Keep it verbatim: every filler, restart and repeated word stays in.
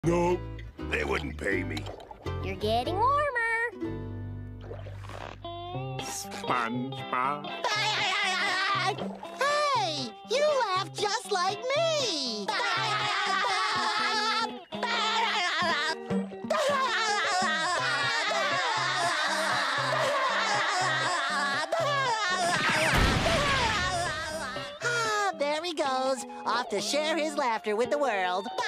No, they wouldn't pay me. You're getting warmer. SpongeBob. Hey, you laugh just like me. Ah, there he goes, off to share his laughter with the world.